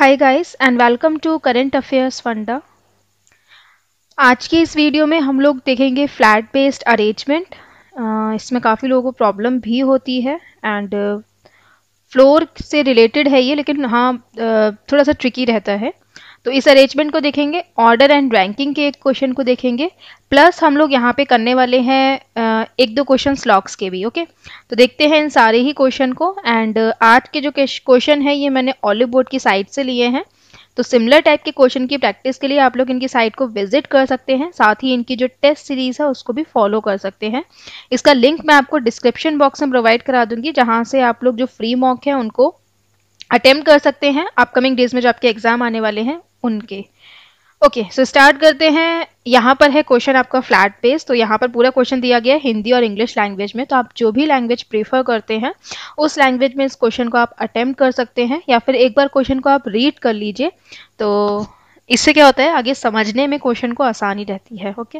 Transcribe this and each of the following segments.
Hi guys and welcome to current affairs funda. आज की इस वीडियो में हम लोग देखेंगे फ्लैट बेस्ड अरेंजमेंट। इसमें काफ़ी लोगों को प्रॉब्लम भी होती है एंड फ्लोर से रिलेटेड है ये, लेकिन हाँ थोड़ा सा ट्रिकी रहता है। तो इस अरेंजमेंट को देखेंगे, ऑर्डर एंड रैंकिंग के एक क्वेश्चन को देखेंगे, प्लस हम लोग यहाँ पे करने वाले हैं एक दो क्वेश्चन लॉग्स के भी। ओके, तो देखते हैं इन सारे ही क्वेश्चन को। एंड आज के जो क्वेश्चन है ये मैंने ऑलिव बोर्ड की साइट से लिए हैं। तो सिमिलर टाइप के क्वेश्चन की प्रैक्टिस के लिए आप लोग इनकी साइट को विजिट कर सकते हैं, साथ ही इनकी जो टेस्ट सीरीज है उसको भी फॉलो कर सकते हैं। इसका लिंक मैं आपको डिस्क्रिप्शन बॉक्स में प्रोवाइड करा दूंगी, जहां से आप लोग जो फ्री मॉक है उनको अटेम्प्ट कर सकते हैं अपकमिंग डेज में जो आपके एग्जाम आने वाले हैं उनके। ओके, सो स्टार्ट करते हैं। यहाँ पर है क्वेश्चन आपका फ्लैट बेस। तो यहाँ पर पूरा क्वेश्चन दिया गया है हिंदी और इंग्लिश लैंग्वेज में। तो आप जो भी लैंग्वेज प्रीफर करते हैं उस लैंग्वेज में इस क्वेश्चन को आप अटेम्प्ट कर सकते हैं, या फिर एक बार क्वेश्चन को आप रीड कर लीजिए। तो इससे क्या होता है, आगे समझने में क्वेश्चन को आसानी रहती है। ओके,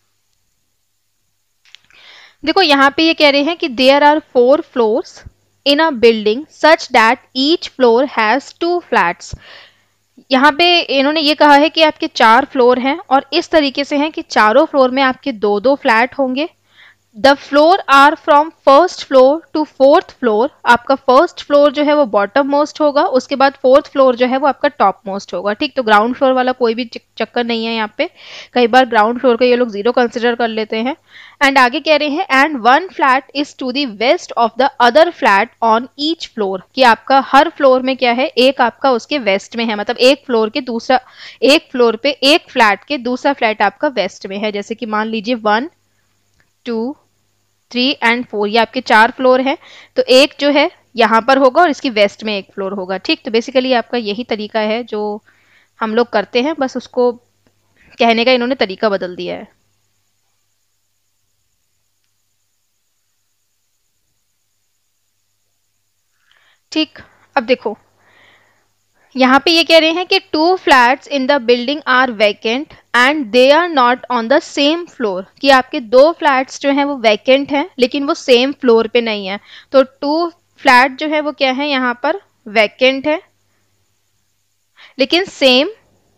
देखो यहाँ पे ये कह रहे हैं कि there are 4 floors in a building such that each floor has 2 flats. यहाँ पे इन्होंने ये कहा है कि आपके 4 फ्लोर हैं और इस तरीके से हैं कि चारों फ्लोर में आपके 2-2 फ्लैट होंगे। The floor are from first floor to fourth floor. आपका फर्स्ट फ्लोर जो है वो बॉटम मोस्ट होगा, उसके बाद फोर्थ फ्लोर जो है वो आपका टॉप मोस्ट होगा। ठीक, तो ग्राउंड फ्लोर वाला कोई भी चक्कर नहीं है यहाँ पे। कई बार ग्राउंड फ्लोर का ये लोग 0 कंसिडर कर लेते हैं। एंड आगे कह रहे हैं and 1 flat is to the west of the other flat on each floor, कि आपका हर फ्लोर में क्या है, एक आपका उसके वेस्ट में है। मतलब एक फ्लोर पे एक फ्लैट के दूसरा फ्लैट आपका वेस्ट में है। जैसे कि मान लीजिए 1, 2, 3 एंड 4, ये आपके 4 फ्लोर है। तो एक जो है यहाँ पर होगा और इसकी वेस्ट में एक फ्लोर होगा। ठीक, तो बेसिकली आपका यही तरीका है जो हम लोग करते हैं, बस उसको कहने का इन्होंने तरीका बदल दिया है। ठीक, अब देखो यहाँ पे ये कह रहे हैं कि 2 flats in the building are vacant and they are not on the same floor, कि आपके 2 फ्लैट्स जो हैं वो वैकेंट हैं लेकिन वो सेम फ्लोर पे नहीं है। तो 2 फ्लैट जो है वो क्या है, यहाँ पर वैकेंट है लेकिन सेम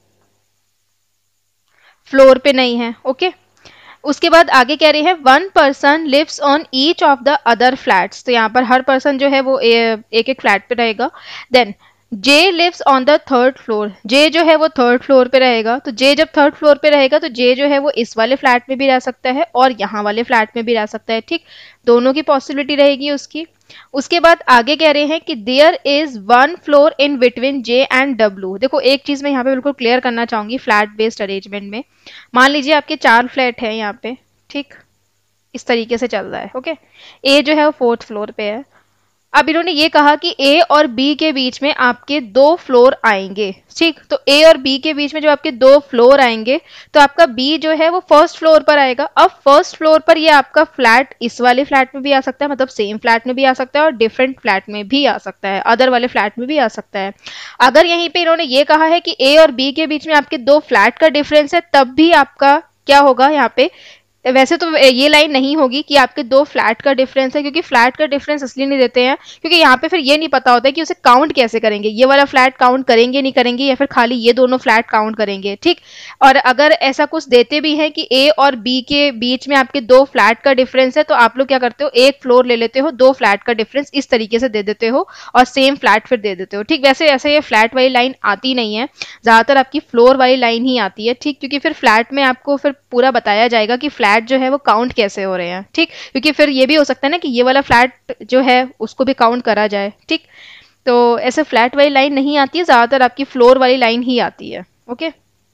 फ्लोर पे नहीं है। ओके, उसके बाद आगे कह रहे हैं 1 person lives on each of the other flats. तो यहाँ पर हर पर्सन जो है वो एक एक फ्लैट पे रहेगा। Then J lives on the third floor. J जो है वो थर्ड फ्लोर पे रहेगा। तो जे जब थर्ड फ्लोर पे रहेगा तो जे जो है वो इस वाले फ्लैट में भी रह सकता है और यहाँ वाले फ्लैट में भी रह सकता है। ठीक, दोनों की पॉसिबिलिटी रहेगी उसकी। उसके बाद आगे कह रहे हैं कि there is 1 floor in between J and W. देखो एक चीज मैं यहाँ पे बिल्कुल क्लियर करना चाहूंगी फ्लैट बेस्ड अरेंजमेंट में। मान लीजिए आपके 4 फ्लैट है यहाँ पे, ठीक, इस तरीके से चल रहा है। ओके, ए जो है वो 4th फ्लोर पे है। अब इन्होंने ये कहा कि ए और बी के बीच में आपके 2 फ्लोर आएंगे। ठीक, तो ए और बी के बीच में जो आपके 2 फ्लोर आएंगे, तो आपका बी जो है वो फर्स्ट फ्लोर पर आएगा। अब फर्स्ट फ्लोर पर ये आपका फ्लैट इस वाले फ्लैट में भी आ सकता है, मतलब सेम फ्लैट में भी आ सकता है और डिफरेंट फ्लैट में भी आ सकता है, अदर वाले फ्लैट में भी आ सकता है। अगर यहीं पे इन्होंने ये कहा है कि ए और बी के बीच में आपके 2 फ्लैट का डिफरेंस है, तब भी आपका क्या होगा यहाँ पे। वैसे तो ये लाइन नहीं होगी कि आपके 2 फ्लैट का डिफरेंस है, क्योंकि फ्लैट का डिफरेंस इसलिए नहीं देते हैं क्योंकि यहाँ पे फिर ये नहीं पता होता है कि उसे काउंट कैसे करेंगे, ये वाला फ्लैट काउंट करेंगे नहीं करेंगे, या फिर खाली ये दोनों फ्लैट काउंट करेंगे। ठीक, और अगर ऐसा कुछ देते भी है कि ए और बी के बीच में आपके 2 फ्लैट का डिफरेंस है, तो आप लोग क्या करते हो, एक फ्लोर ले लेते हो, 2 फ्लैट का डिफरेंस इस तरीके से दे देते हो और सेम फ्लैट फिर दे देते हो। ठीक, वैसे ऐसे ये फ्लैट वाली लाइन आती नहीं है, ज्यादातर आपकी फ्लोर वाली लाइन ही आती है। ठीक, क्योंकि फिर फ्लैट में आपको फिर पूरा बताया जाएगा कि फ्लैट जो है वो काउंट कैसे हो रहे हैं। ठीक, क्योंकि फिर ये भी हो सकता है ना कि ये वाला फ्लैट जो है उसको भी काउंट करा जाए। ठीक, तो ऐसे फ्लैट वाली लाइन नहीं आती है, ज्यादातर आपकी फ्लोर वाली लाइन ही आती है। ओके,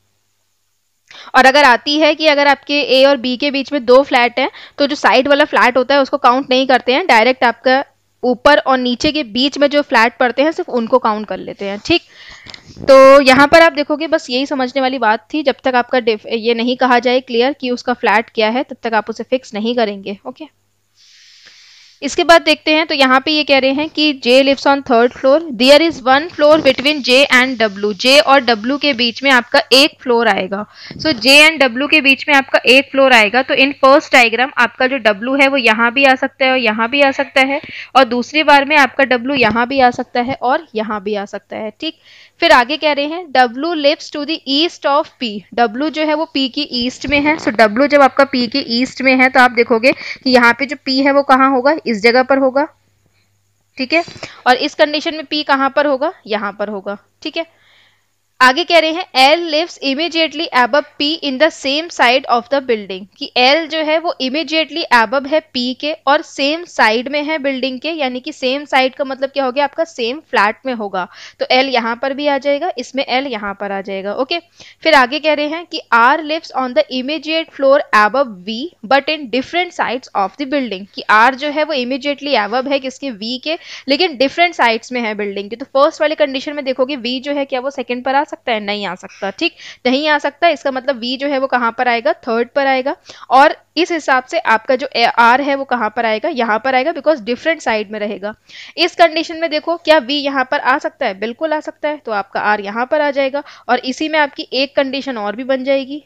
और अगर आती है कि अगर आपके ए और बी के बीच में 2 फ्लैट हैं, तो जो साइड वाला फ्लैट होता है उसको काउंट नहीं करते हैं, डायरेक्ट आपका ऊपर और नीचे के बीच में जो फ्लैट पड़ते हैं सिर्फ उनको काउंट कर लेते हैं। ठीक, तो यहाँ पर आप देखोगे बस यही समझने वाली बात थी। जब तक आपका ये नहीं कहा जाए क्लियर कि उसका फ्लैट क्या है, तब तक आप उसे फिक्स नहीं करेंगे। ओके, इसके बाद देखते हैं, तो यहाँ पे ये कह रहे हैं कि J lives on third floor, there is one floor between J and W, J और W के बीच में आपका एक फ्लोर आएगा। सो J एंड W के बीच में आपका एक फ्लोर आएगा, तो इन फर्स्ट डायग्राम आपका जो W है वो यहाँ भी आ सकता है और यहाँ भी आ सकता है, और दूसरी बार में आपका W यहाँ भी आ सकता है और यहाँ भी आ सकता है, ठीक। फिर आगे कह रहे हैं W lives to the east of P, W जो है वो P की ईस्ट में है। सो W जब आपका P की ईस्ट में है तो आप देखोगे कि यहाँ पे जो P है वो कहाँ होगा, इस जगह पर होगा, ठीक है। और इस कंडीशन में P कहाँ पर होगा, यहाँ पर होगा, ठीक है। आगे कह रहे हैं L lives immediately above P in the same side of the building, कि L जो है वो इमीडिएटली अबव है P के और सेम साइड में है बिल्डिंग के, यानी कि सेम साइड का मतलब क्या हो गया आपका, सेम फ्लैट में होगा। तो L यहाँ पर भी आ जाएगा, इसमें L यहाँ पर आ जाएगा, ओके। फिर आगे कह रहे हैं कि R lives on the immediate floor above V but in different sides of the building, कि R जो है वो इमीडिएटली अबव है किसके, V के, लेकिन डिफरेंट साइड्स में है बिल्डिंग के। तो फर्स्ट वाले कंडीशन में देखोगे V जो है क्या वो सेकंड पर आ सकता है, नहीं आ सकता, ठीक, नहीं आ सकता। इसका मतलब V जो है वो कहां पर आएगा, थर्ड पर आएगा। और इस हिसाब से आपका जो R है वो कहां पर आएगा, यहां पर आएगा, बिकॉज डिफरेंट साइड में रहेगा। इस कंडीशन में देखो क्या V यहां पर आ सकता है, बिल्कुल आ सकता है, तो आपका R यहां पर आ जाएगा। और इसी में आपकी एक कंडीशन और भी बन जाएगी,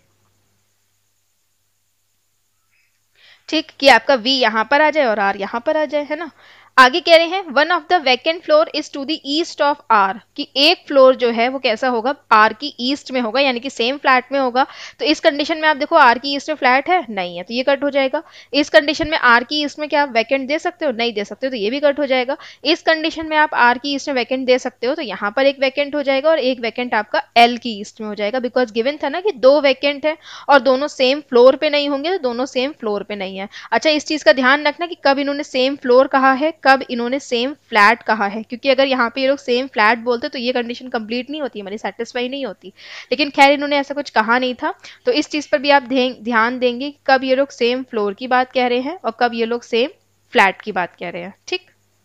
ठीक, कि आपका V यहां पर आ जाए और R यहां पर आ जाए, है ना। आगे कह रहे हैं one of the vacant floor is to the east of R, कि एक फ्लोर जो है वो कैसा होगा, R की ईस्ट में होगा, यानी कि सेम फ्लैट में होगा। तो इस कंडीशन में आप देखो R की ईस्ट में फ्लैट है, नहीं है, तो ये कट हो जाएगा। इस कंडीशन में R की ईस्ट में क्या आप वैकेंट दे सकते हो, नहीं दे सकते हो, तो ये भी कट हो जाएगा। इस कंडीशन में आप R की ईस्ट में वैकेंट दे सकते हो, तो यहाँ पर एक वैकेंट हो जाएगा और एक वैकेंट आपका L की ईस्ट में हो जाएगा, बिकॉज गिवन था ना कि दो वैकेंट है और दोनों सेम फ्लोर पे नहीं होंगे, तो दोनों सेम फ्लोर पे नहीं है। अच्छा, इस चीज का ध्यान रखना कि कब इन्होंने सेम फ्लोर कहा है, कब इन्होंने सेम फ्लैट कहा है, क्योंकि अगर यहाँ पे ये लोग सेम फ्लैट बोलते तो ये कंडीशन कंप्लीट नहीं होती, हमारी सेटिस्फाई नहीं होती। लेकिन खैर इन्होंने ऐसा कुछ कहा नहीं था, तो इस चीज पर भी आप ध्यान देंगे कि कब ये लोग सेम फ्लोर की बात कह रहे हैं और कब ये लोग सेम फ्लैट की बात कह रहे हैं, ठीक।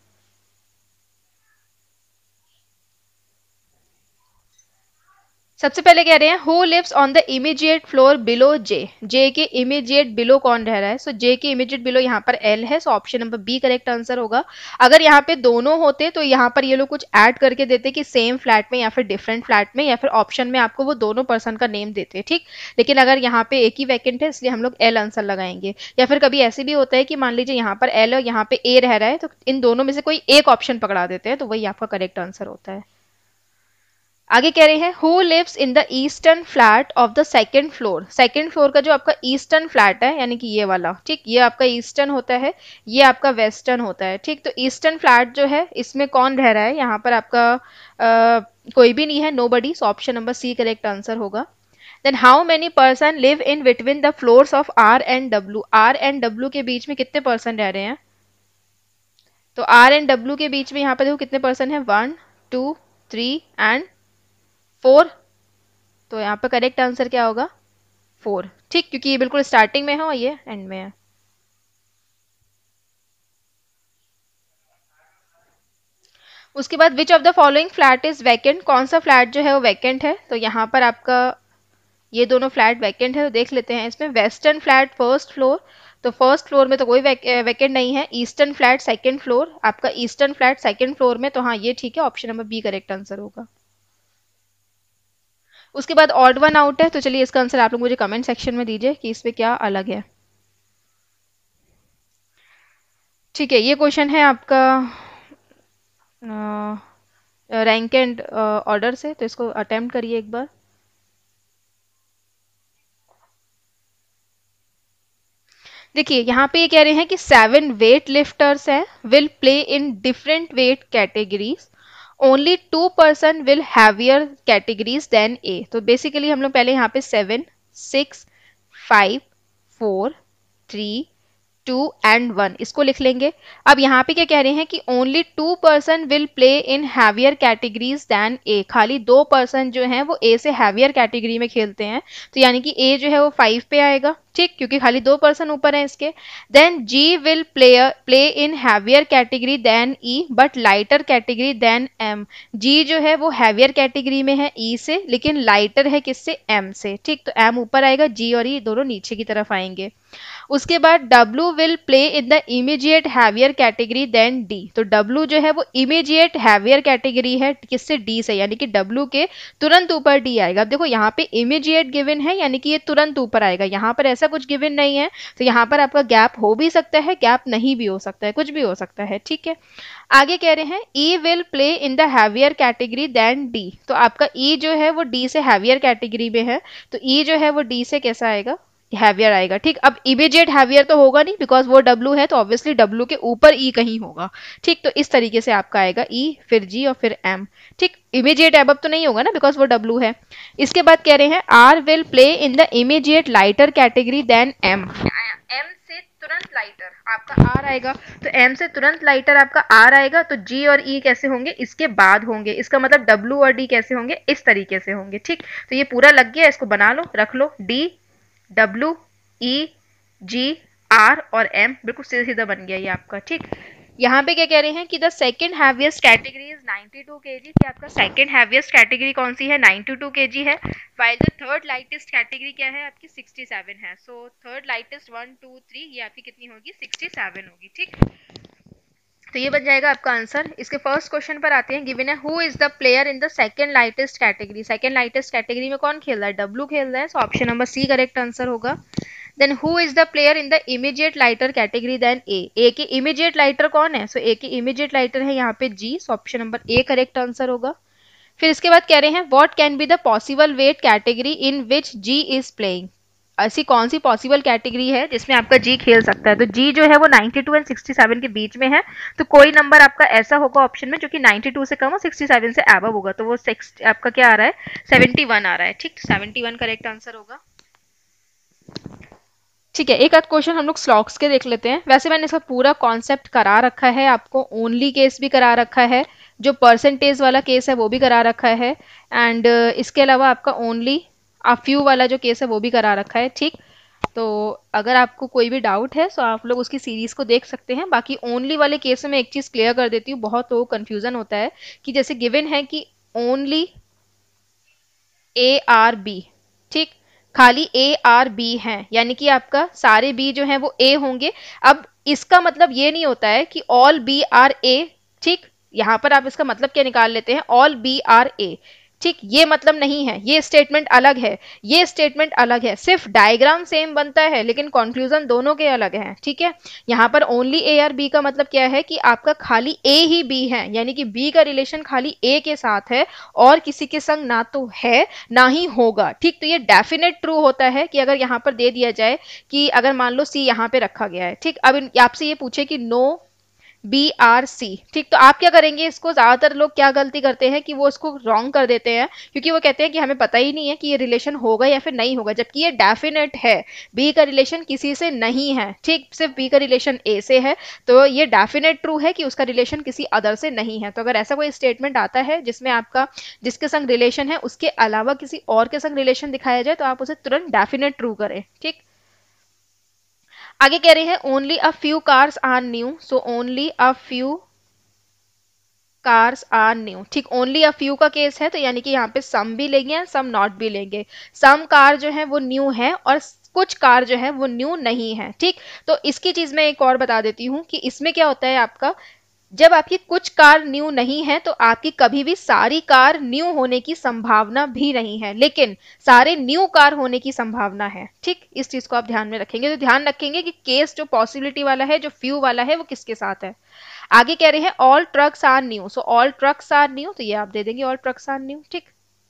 सबसे पहले कह रहे हैं who lives on the immediate floor below J, J के इमीडिएट बिलो कौन रह रहा है। सो J के इमीडिएट बिलो यहाँ पर L है, so option number B correct answer होगा। अगर यहाँ पे दोनों होते तो यहाँ पर ये लोग कुछ ऐड करके देते कि सेम फ्लैट में या फिर डिफरेंट फ्लैट में, या फिर ऑप्शन में आपको वो दोनों पर्सन का नेम देते, ठीक। लेकिन अगर यहाँ पे एक ही वैकेंट है इसलिए हम लोग L आंसर लगाएंगे। या फिर कभी ऐसे भी होता है कि मान लीजिए यहाँ पर L और यहाँ पे A रह रहा है, तो इन दोनों में से कोई एक ऑप्शन पकड़ा देते हैं, तो वही आपका करेक्ट आंसर होता है। आगे कह रहे हैं who lives in the eastern flat of the second floor, second floor का जो आपका ईस्टर्न फ्लैट है, यानी कि ये वाला, ठीक, ये आपका ईस्टर्न होता है, ये आपका वेस्टर्न होता है, ठीक। तो ईस्टर्न फ्लैट जो है इसमें कौन रह रहा है, यहाँ पर आपका कोई भी नहीं है, nobody, so option number C correct answer होगा। Then how many person live in between the floors of R and W, R and W के बीच में कितने पर्सन रह रहे हैं। तो R एंड W के बीच में यहाँ पर देखो कितने पर्सन है, 1 2 3 एंड 4, तो यहाँ पर करेक्ट आंसर क्या होगा, 4, ठीक, क्योंकि ये बिल्कुल स्टार्टिंग में है और ये एंड में है। उसके बाद which of the following flat is vacant, कौन सा फ्लैट जो है वो वैकेंट है। तो यहाँ पर आपका ये दोनों फ्लैट वैकेंट है, तो देख लेते हैं इसमें। वेस्टर्न फ्लैट फर्स्ट फ्लोर, तो फर्स्ट फ्लोर में तो कोई वैकेंट नहीं है। ईस्टर्न फ्लैट सेकंड फ्लोर, आपका ईस्टर्न फ्लैट सेकंड फ्लोर में, तो हाँ ये ठीक है, option number B correct answer होगा। उसके बाद ऑड वन आउट है, तो चलिए इसका आंसर आप लोग मुझे कमेंट सेक्शन में दीजिए कि इसमें क्या अलग है, ठीक है। ये क्वेश्चन है आपका रैंक एंड ऑर्डर से, तो इसको अटेम्प्ट करिए एक बार। देखिए यहाँ पे ये कह रहे हैं कि 7 वेट लिफ्टर्स हैं, will play in different weight categories, only 2 person will heavier categories than A. तो बेसिकली हम लोग पहले यहाँ पे 7 6 5 4 3 2 एंड 1 इसको लिख लेंगे। अब यहाँ पे क्या कह रहे हैं कि only 2 person will play in heavier categories than A, खाली 2 पर्सन जो हैं वो ए से हैवियर कैटेगरी में खेलते हैं, तो यानी कि ए जो है वो 5 पे आएगा, ठीक, क्योंकि खाली 2 पर्सन ऊपर हैं इसके। Then G will play in heavier category than E but lighter category than M. G जो है वो हैवियर कैटेगरी में है ई से, लेकिन लाइटर है किससे, एम से। ठीक, तो एम ऊपर आएगा, जी और ई दोनों नीचे की तरफ आएंगे। उसके बाद W will play in the immediate heavier category than D। तो W जो है वो इमीडिएट हैवियर कैटेगरी है किससे, D से, यानी कि W के तुरंत ऊपर D आएगा। अब देखो यहाँ पे इमीडिएट गिवन है, यानी कि ये तुरंत ऊपर आएगा, यहाँ पर ऐसा कुछ गिवन नहीं है, तो यहाँ पर आपका गैप हो भी सकता है, गैप नहीं भी हो सकता है, कुछ भी हो सकता है। ठीक है, आगे कह रहे हैं E will play in the heavier category than D। तो आपका E जो है वो D से हैवियर कैटेगरी में है, तो E जो है वो D से कैसा आएगा, हैवियर आएगा। ठीक, अब इमीडिएट हैवियर तो होगा नहीं, बिकॉज वो W है, तो ऑब्वियसली W के ऊपर E कहीं होगा। ठीक, तो इस तरीके से आपका आएगा E, फिर G और फिर M। ठीक, इमीडिएट एबव तो नहीं होगा ना, बिकॉज वो W है। इसके बाद कह रहे हैं R will play in the immediate lighter category than M। M से तुरंत लाइटर आपका R आएगा, तो M से तुरंत लाइटर आपका R आएगा, तो G और E कैसे होंगे, इसके बाद होंगे। इसका मतलब W और D कैसे होंगे, इस तरीके से होंगे। ठीक, तो ये पूरा लग गया, इसको बना लो, रख लो। D W E G R और M बिल्कुल सीधा सीधा बन गया ये आपका। ठीक, यहाँ पे क्या कह रहे हैं कि the second heaviest category is 92 kg, कि आपका सेकंड हैवीएस्ट कैटेगरी कौन सी है, 92 kg है। While the third lightest category क्या है आपकी, 67 है। सो थर्ड लाइटेस्ट 1 2 3 ये आपकी कितनी होगी, 67 होगी। ठीक, तो ये बन जाएगा आपका आंसर। इसके फर्स्ट क्वेश्चन पर आते हैं। गिवन है who is the player in the second lightest category. Second lightest category में कौन खेल रहा है, डब्लू खेल रहा है, so option number C correct answer होगा। Then who is the player in the immediate lighter category than A. A के इमीडिएट लाइटर कौन है, सो ए के इमीडिएट लाइटर है यहाँ पे G, so option number A correct answer होगा। फिर इसके बाद कह रहे हैं what can be the possible weight category in which G is playing. ऐसी कौन सी पॉसिबल कैटेगरी है जिसमें आपका जी खेल सकता है, तो जी जो है वो 92 एंड 67 के बीच में है, तो कोई नंबर आपका ऐसा होगा ऑप्शन में जो कि 92 से कम और 67 से एबव होगा, तो वो आपका क्या आ रहा है, 71 आ रहा है। ठीक, 71 करेक्ट आंसर होगा। ठीक है, एक आध क्वेश्चन हम लोग स्लॉक्स के देख लेते हैं। वैसे मैंने इसका पूरा कॉन्सेप्ट करा रखा है, आपको ओनली केस भी करा रखा है, जो परसेंटेज वाला केस है वो भी करा रखा है, एंड इसके अलावा आपका ओनली आ फ्यू वाला जो केस है वो भी करा रखा है। ठीक, तो अगर आपको कोई भी डाउट है तो आप लोग उसकी सीरीज को देख सकते हैं। बाकी ओनली वाले केस में मैं एक चीज क्लियर कर देती हूँ, बहुत लोगों को कंफ्यूजन होता है कि जैसे गिवन है कि ओनली ए आर बी। ठीक, खाली ए आर बी है, यानी कि आपका सारे बी जो हैं वो ए होंगे। अब इसका मतलब ये नहीं होता है कि ऑल बी आर ए। ठीक, यहां पर आप इसका मतलब क्या निकाल लेते हैं, ऑल बी आर ए। ठीक, ये मतलब नहीं है, ये स्टेटमेंट अलग है, ये स्टेटमेंट अलग है, सिर्फ डायग्राम सेम बनता है लेकिन कंक्लूजन दोनों के अलग हैं। ठीक है, यहाँ पर ओनली ए आर बी का मतलब क्या है कि आपका खाली ए ही बी है, यानी कि बी का रिलेशन खाली ए के साथ है और किसी के संग ना तो है ना ही होगा। ठीक, तो ये डेफिनेट ट्रू होता है कि अगर यहाँ पर दे दिया जाए कि अगर मान लो सी यहाँ पे रखा गया है। ठीक, अब आपसे ये पूछे कि नो बी आर सी। ठीक, तो आप क्या करेंगे, इसको ज्यादातर लोग क्या गलती करते हैं कि वो इसको रॉन्ग कर देते हैं, क्योंकि वो कहते हैं कि हमें पता ही नहीं है कि ये रिलेशन होगा या फिर नहीं होगा, जबकि ये डेफिनेट है, बी का रिलेशन किसी से नहीं है। ठीक, सिर्फ बी का रिलेशन ए से है, तो ये डेफिनेट ट्रू है कि उसका रिलेशन किसी अदर से नहीं है। तो अगर ऐसा कोई स्टेटमेंट आता है जिसमें आपका जिसके संग रिलेशन है उसके अलावा किसी और के संग रिलेशन दिखाया जाए, तो आप उसे तुरंत डेफिनेट ट्रू करें। ठीक, आगे कह रहे हैं only a few cars are new, so only a few cars are new. ठीक, ओनली अ फ्यू का केस है, तो यानी कि यहाँ पे सम भी लेंगे सम नॉट भी लेंगे। सम कार जो है वो न्यू है और कुछ कार जो है वो न्यू नहीं है। ठीक, तो इसकी चीज मैं एक और बता देती हूँ कि इसमें क्या होता है आपका, जब आपकी कुछ कार न्यू नहीं है तो आपकी कभी भी सारी कार न्यू होने की संभावना भी नहीं है, लेकिन सारे न्यू कार होने की संभावना है। ठीक, इस चीज को आप ध्यान में रखेंगे, तो ध्यान रखेंगे कि केस जो पॉसिबिलिटी वाला है, जो फ्यू वाला है, वो किसके साथ है। आगे कह रहे हैं all trucks are new, so all trucks are new, तो ये आप दे देंगे ऑल ट्रक्स आर न्यू। ठीक,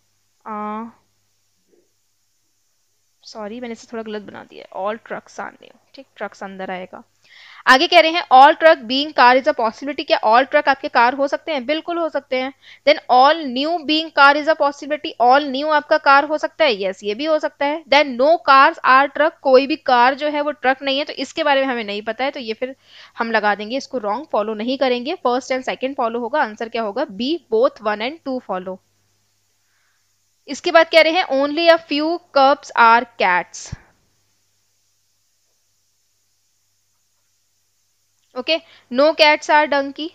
सॉरी मैंने इसे थोड़ा गलत बना दिया, ऑल ट्रक्स आर न्यू। ठीक, ट्रक्स अंदर आएगा। आगे कह रहे हैं all truck being car is a possibility, क्या ऑल ट्रक आपके कार हो सकते हैं, बिल्कुल हो सकते हैं। Then all new being car is a possibility, all new आपका कार हो सकता है, यस ये भी हो सकता है। Then no cars are truck, कोई भी कार जो है वो ट्रक नहीं है, तो इसके बारे में हमें नहीं पता है, तो ये फिर हम लगा देंगे, इसको रॉन्ग फॉलो नहीं करेंगे, फर्स्ट एंड सेकेंड फॉलो होगा। आंसर क्या होगा, बी बोथ 1 एंड 2 फॉलो। इसके बाद कह रहे हैं only a few cups are cats, okay, no cats are donkey,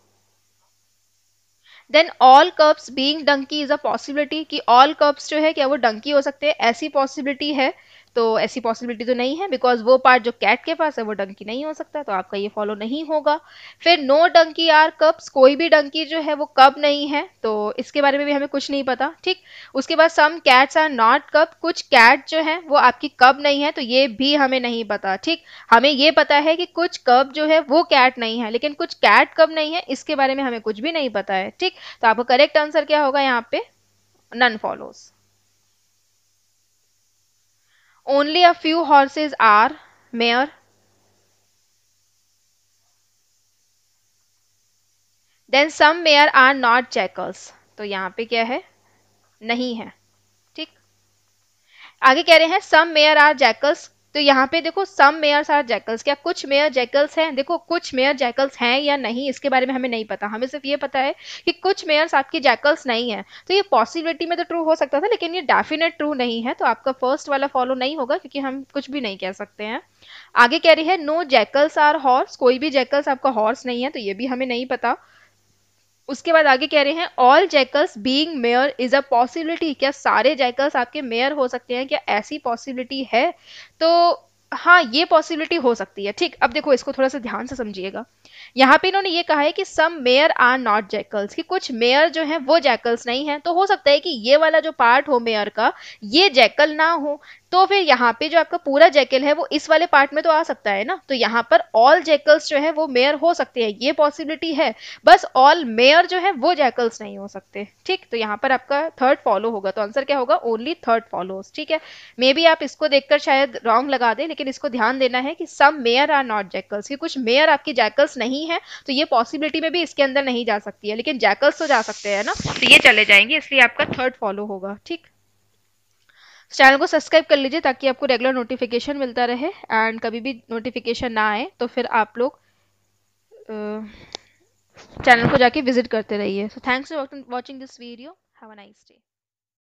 then all cups being donkey is a possibility, कि ऑल कप्स जो है क्या वो डंकी हो सकते हैं, ऐसी पॉसिबिलिटी है? तो ऐसी पॉसिबिलिटी तो नहीं है, बिकॉज वो पार्ट जो कैट के पास है वो डंकी नहीं हो सकता, तो आपका ये फॉलो नहीं होगा। फिर नो डंकी आर कप्स, कोई भी डंकी जो है वो कब नहीं है, तो इसके बारे में भी हमें कुछ नहीं पता। ठीक, उसके बाद some cats are not cup, कुछ कैट जो है वो आपकी कब नहीं है, तो ये भी हमें नहीं पता। ठीक, हमें ये पता है कि कुछ कब जो है वो कैट नहीं है, लेकिन कुछ कैट कब नहीं है इसके बारे में हमें कुछ भी नहीं पता है। ठीक, तो आपका करेक्ट आंसर क्या होगा यहाँ पे? None follows. Only a few horses are mare, then some mare are not jackals, तो यहाँ पे क्या है? नहीं है। ठीक, आगे कह रहे हैं सम मेयर आर जैकल्स, तो यहाँ पे देखो सम मेयर्स आर जैकल्स, क्या कुछ मेयर जैकल्स हैं? देखो कुछ मेयर जैकल्स हैं या नहीं इसके बारे में हमें नहीं पता, हमें सिर्फ ये पता है कि कुछ मेयर्स आपकी जैकल्स नहीं है। तो ये पॉसिबिलिटी में तो ट्रू हो सकता था, लेकिन ये डेफिनेट ट्रू नहीं है, तो आपका फर्स्ट वाला फॉलो नहीं होगा, क्योंकि हम कुछ भी नहीं कह सकते हैं। आगे कह रही है नो जैकल्स आर हॉर्स, कोई भी जैकल्स आपका हॉर्स नहीं है, तो ये भी हमें नहीं पता। उसके बाद आगे कह रहे हैं all jackals being mare is a possibility, क्या सारे जैकल्स आपके मेयर हो सकते हैं, क्या ऐसी पॉसिबिलिटी है? तो हाँ, ये पॉसिबिलिटी हो सकती है। ठीक, अब देखो इसको थोड़ा सा ध्यान से समझिएगा। यहाँ पे इन्होंने ये कहा है कि some mare are not jackals, कि कुछ मेयर जो हैं वो जैकल्स नहीं है, तो हो सकता है कि ये वाला जो पार्ट हो मेयर का ये जैकल ना हो, तो फिर यहाँ पे जो आपका पूरा जैकल है वो इस वाले पार्ट में तो आ सकता है ना, तो यहाँ पर ऑल जैकल्स जो है वो मेयर हो सकते हैं, ये पॉसिबिलिटी है। बस ऑल मेयर जो है वो जैकल्स नहीं हो सकते। ठीक, तो यहाँ पर आपका थर्ड फॉलो होगा, तो आंसर क्या होगा? Only third follows. ठीक है, मे बी आप इसको देखकर शायद रॉन्ग लगा दें, लेकिन इसको ध्यान देना है कि some mare are not jackals, कि कुछ मेयर आपकी जैकल्स नहीं है, तो ये पॉसिबिलिटी में भी इसके अंदर नहीं जा सकती है, लेकिन जैकल्स तो जा सकते हैं ना, तो ये चले जाएंगे, इसलिए आपका थर्ड फॉलो होगा। ठीक, चैनल को सब्सक्राइब कर लीजिए ताकि आपको रेगुलर नोटिफिकेशन मिलता रहे, एंड कभी भी नोटिफिकेशन ना आए तो फिर आप लोग चैनल को जाके विजिट करते रहिए। So thanks for watching this video, have a nice day.